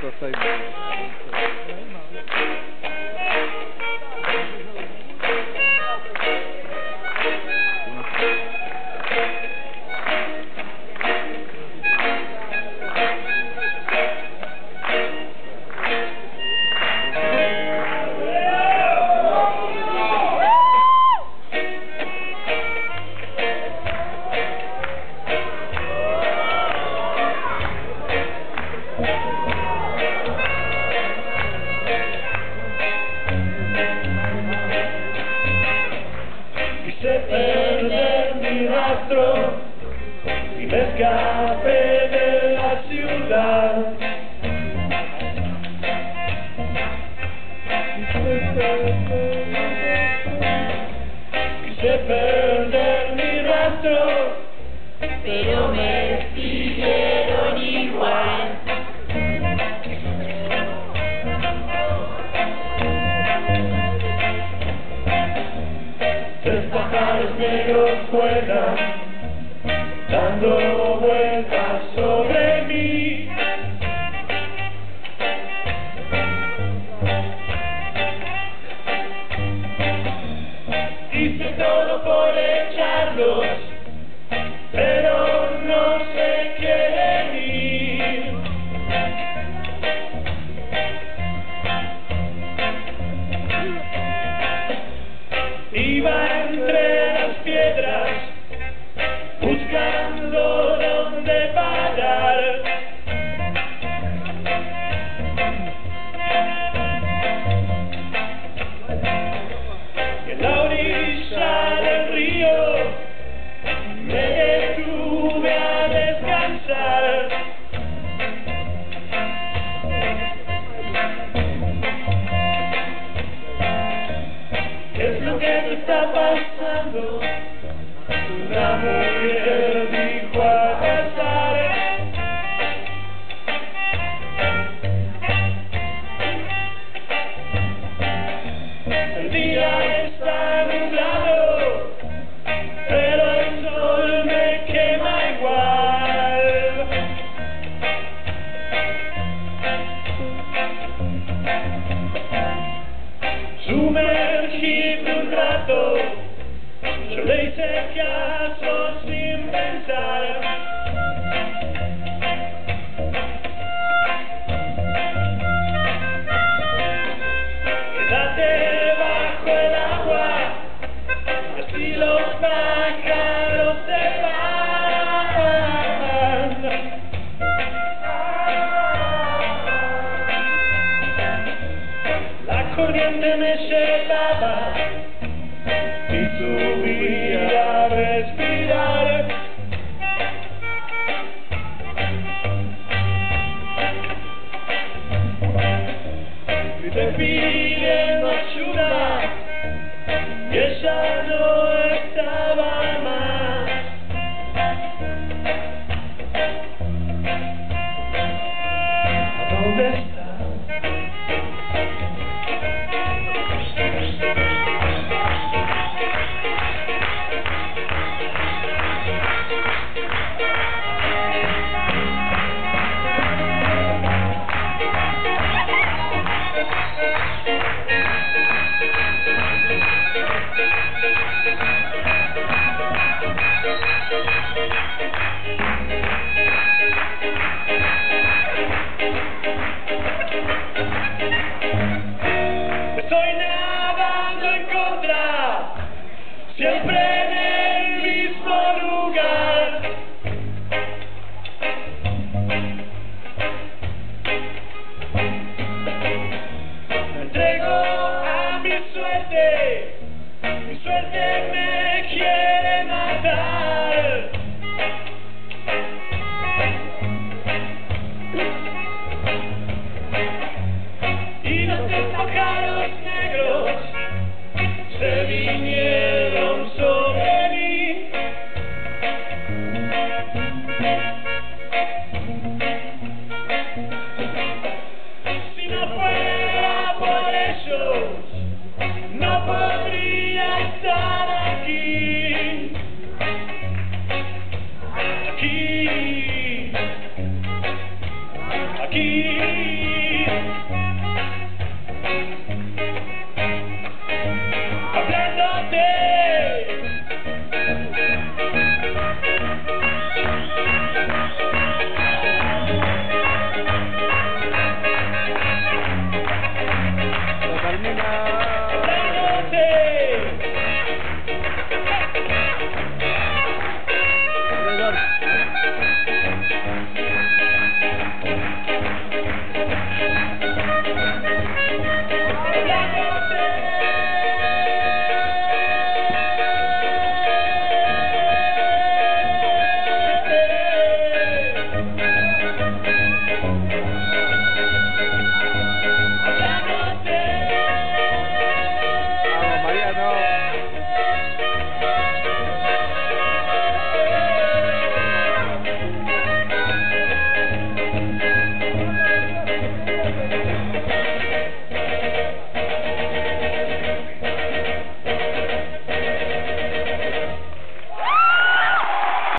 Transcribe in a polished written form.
estoy... Quise perder mi rastro y me escapé de la ciudad. Quise perder mi rastro, pero me siguieron igual. Tres pájaros negros vuelan, dando vueltas sobre mí. Hice todo por echarlos, pero no se quieren ir. Iba entre las piedras, buscando dónde parar. Y en la orilla del río me detuve a descansar. ¿Qué es lo que te está pasando? Una mujer dijo al pasar. El día está nublado, pero el sol me quema igual. Sumergirme un rato, yo le hice caso sin pensar. Quédate bajo el agua, y así los pájaros se van. La corriente me llevaba y subía a respirar. Grité pidiendo ayuda y ella no estaba más. ¿Dónde está? Estoy nadando en contra, siempre en el mismo lugar. Me entrego a mi suerte me quiere matar. Y los tres pájaros negros se vinieron sobre mí. Si no fuera por ellos, no podría estar aquí. Aquí.